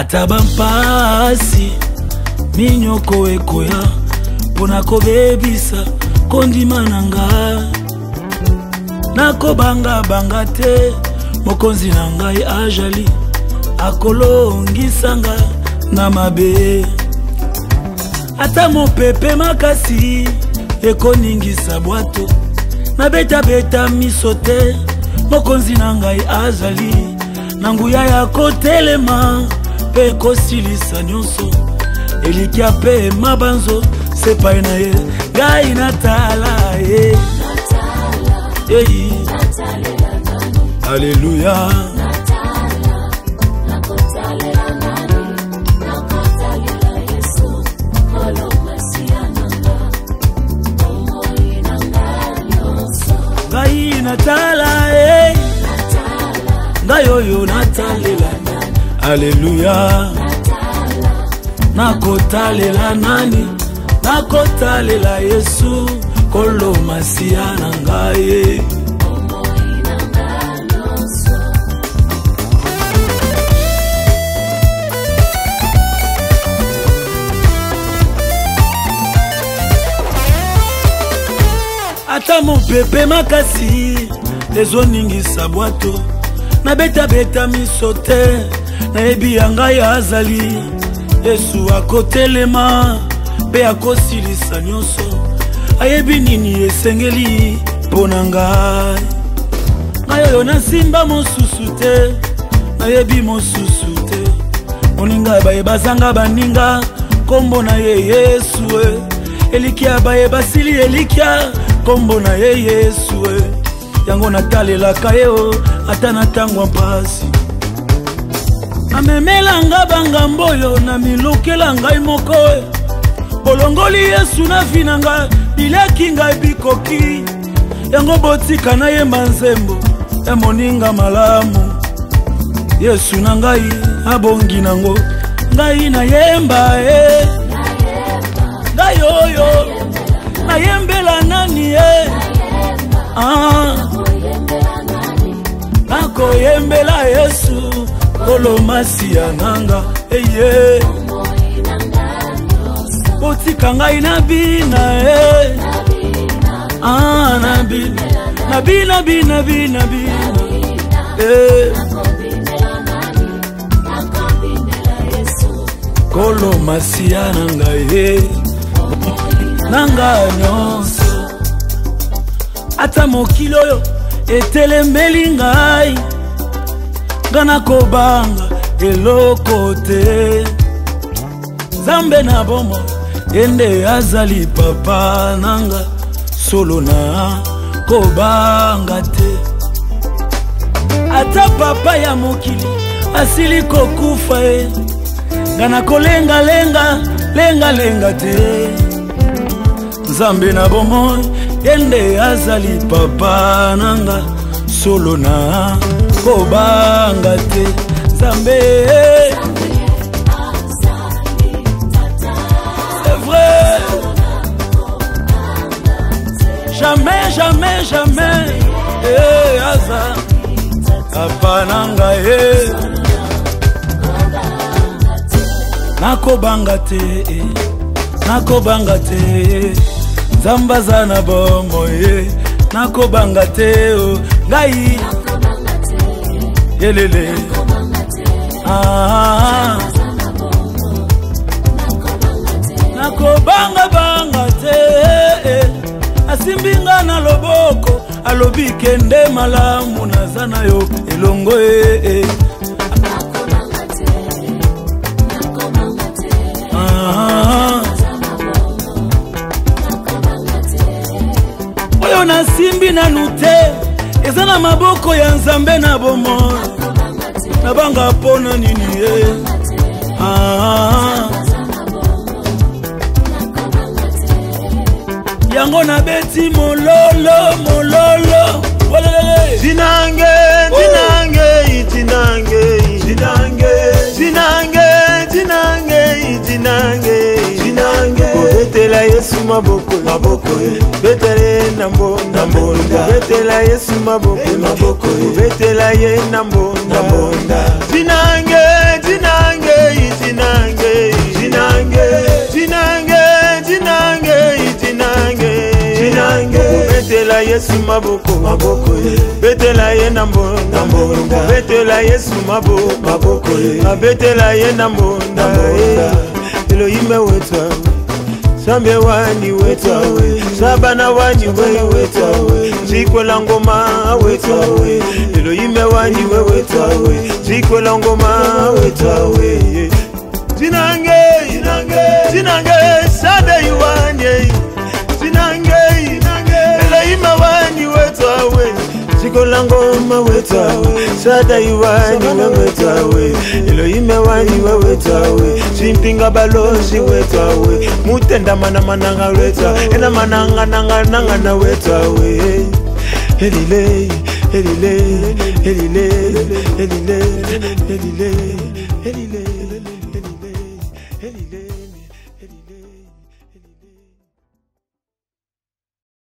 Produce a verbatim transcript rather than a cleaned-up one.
Atabampasi minyoko ekoya pona kobebisa kondima nanga nako banga banga te mokonzi nangai ajali akolongisanga na mabe ata mopepe makasi ekoningisa bwato na beta beta misote mokonzi nangai azali nanguya ya kotelema pe kosilisa nyonso elikia pe mabanzo sepai na ye gai natala ye hey. Alléluia. Gai natala eh Gayoyo natalela Alléluia. Nakotalela nani nakotalela Yesu kolo masia nangaye ata mon pepe makasi ezoningisa bwato na beta beta misote na ebi yanga ya azali Yesu akotelema pe akosilisa nyonso ayebi nini esengeli pona ngai ngayo na simba mosusu te nayebi mosusu te moninga baye bazanga baninga kombo na ye Yesu elikia baye basili elikia kombo na ye Yesu yango natalela kayo ata na tangwa mpasi amemelanga bangamboyo na milukela ngai moko bolongoli Yesu na vinanga bileki ngai bikoki yango botika na ye manzembo ya moninga malamu Yesu na ngai abongi nango ngai na yemba e ngai yoyo na yembela nani e ah nako yembela Yesu kolo masia nanga eye botika ngai na bina e ah na bina na bina bina bina bina eh kolo masia nanga e nanga nyonso ata mokilo yo etelemeli ngai ngana kobanga eloko te Zambe na bomo ende azali papa nanga solo na kobanga te ata papa ya mokili asili kokufa e ngana kolenga lenga lenga lenga te Zambe na bomo ende azali papa nanga solo na kobanga te Zambe c'est vrai jamais jamais jamais eh aza papa nanga eh nakobanga te nakobanga te Zambaza na bomo ye nakobanga te o ngai yelele ah nakobanga banga te asimbinga na loboko alobi kende malamu nazana yo elongo e ah oyo na simbi na nute ezana maboko ya Nzambe na bomo na banga pona nini e ah yango na beti mololo mololo Zinange zinange zinange zinange zinange zinange zinange zinange betela Yesu maboko maboko betele nambo nambo betela Yesu maboko maboko betela ye nambo nambo zinange zinange jinange jinange jinange jinange jinange jinange betela Yesu maboko maboko betela ye nambonda betela Yesu maboko maboko betela ye nambonda Elohim wetwa Sambe wani wetawe Sabana wani we wetawe Ziko la ngoma wetawe Elohim wani we wetawe Ziko la ngoma wetawe Jinange Jinange Jinange Sabe yuwani Jinange Elohim wani wetawe Ziko la ngoma wetawe Sada yuwani we wetawe Elohim wani we wetawe Simpinga balozi wetawe Mutenda mana mananga weta Ena mananga nanga nanga na wetawe Elile Elile Elile Elile Elile Elile Elile Elile Elile